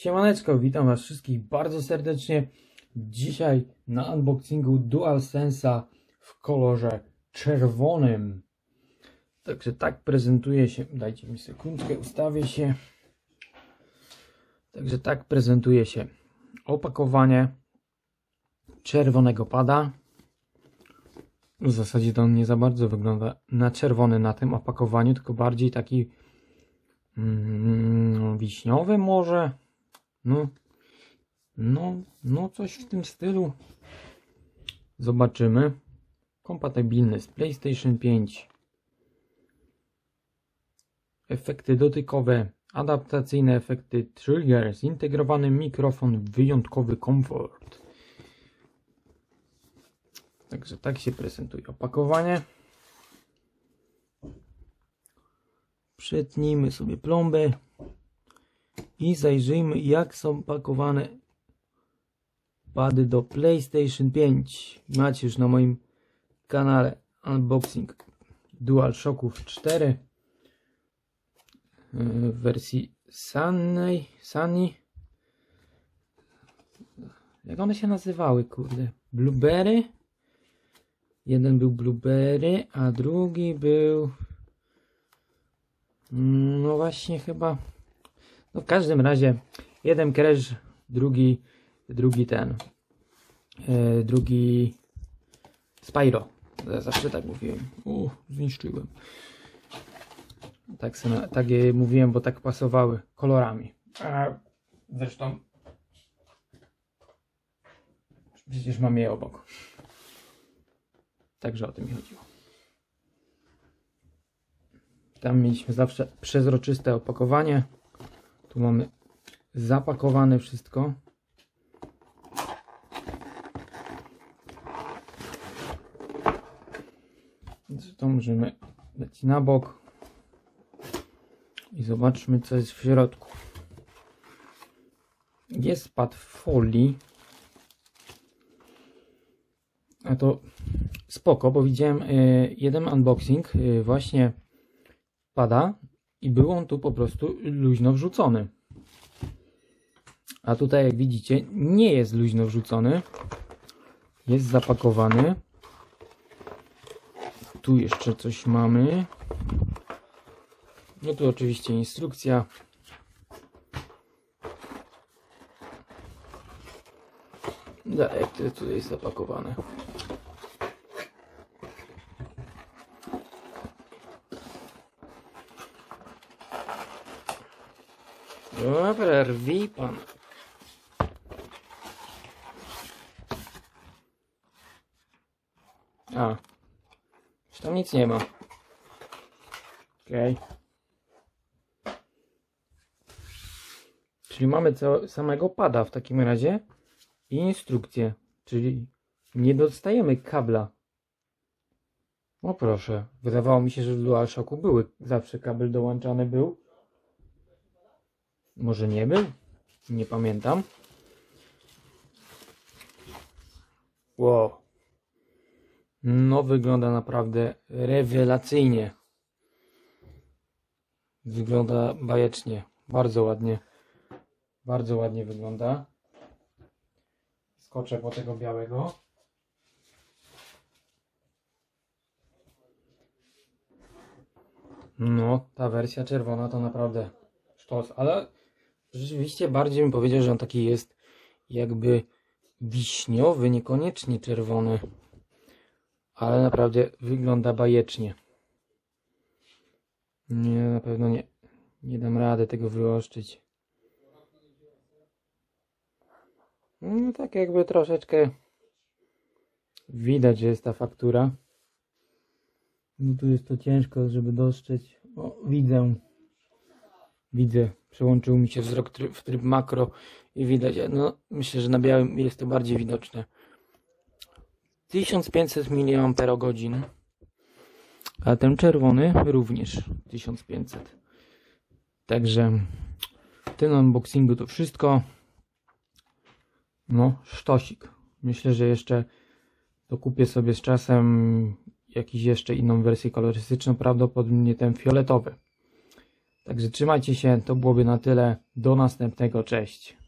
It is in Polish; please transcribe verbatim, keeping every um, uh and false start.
Siemaneczko, witam was wszystkich bardzo serdecznie. Dzisiaj na unboxingu DualSense'a w kolorze czerwonym. Także tak prezentuje się, dajcie mi sekundkę, ustawię się. Także tak prezentuje się opakowanie czerwonego pada. W zasadzie to on nie za bardzo wygląda na czerwony na tym opakowaniu, tylko bardziej taki mm, wiśniowy może. No, no, no coś w tym stylu. Zobaczymy. Kompatybilny z PlayStation pięć. Efekty dotykowe, adaptacyjne efekty trigger, zintegrowany mikrofon, wyjątkowy komfort. Także tak się prezentuje opakowanie. Przetnijmy sobie plombę i zajrzyjmy, jak są pakowane pady do PlayStation pięć. Macie już na moim kanale unboxing DualShocków cztery w wersji Sunny, Sunny. Jak one się nazywały, kurde? Blueberry. Jeden był Blueberry, a drugi był no właśnie chyba, no w każdym razie jeden Crash, drugi drugi ten yy, drugi Spyro. Ja zawsze tak mówiłem. U, zniszczyłem. Tak, sobie, tak je mówiłem, bo tak pasowały kolorami. A zresztą przecież mam je obok. Także o tym mi chodziło. Tam mieliśmy zawsze przezroczyste opakowanie. Tu mamy zapakowane wszystko. Więc to możemy dać na bok i zobaczmy, co jest w środku. Jest pad w folii. A to spoko, bo widziałem y, jeden unboxing y, właśnie pada i był on tu po prostu luźno wrzucony. A tutaj, jak widzicie, nie jest luźno wrzucony. Jest zapakowany. Tu jeszcze coś mamy. No tu oczywiście instrukcja. Dalej, jak to tutaj jest zapakowane. Dobra, rwij pan. A, już tam nic nie ma. Okej. Okay. Czyli mamy co, samego pada w takim razie i instrukcję, czyli nie dostajemy kabla. O proszę, wydawało mi się, że w DualShocku były, zawsze kabel dołączany był. Może nie był? Nie pamiętam. Wow. No wygląda naprawdę rewelacyjnie. Wygląda bajecznie. Bardzo ładnie. Bardzo ładnie wygląda. Skoczę po tego białego. No, ta wersja czerwona to naprawdę sztos, ale rzeczywiście bardziej bym powiedział, że on taki jest jakby wiśniowy, niekoniecznie czerwony. Ale naprawdę wygląda bajecznie. Nie, na pewno nie, nie dam rady tego wyoszczyć. No tak jakby troszeczkę widać, że jest ta faktura. No tu jest to ciężko, żeby dostrzec. O, widzę. Widzę. Przełączył mi się wzrok tryb, w tryb makro i widać. No myślę, że na białym jest to bardziej widoczne. tysiąc pięćset miliamperogodzin. A ten czerwony również tysiąc pięćset. Także w tym unboxingu to wszystko. No, sztosik. Myślę, że jeszcze dokupię sobie z czasem jakiś jeszcze inną wersję kolorystyczną, prawdopodobnie ten fioletowy. Także trzymajcie się, to byłoby na tyle. Do następnego, cześć.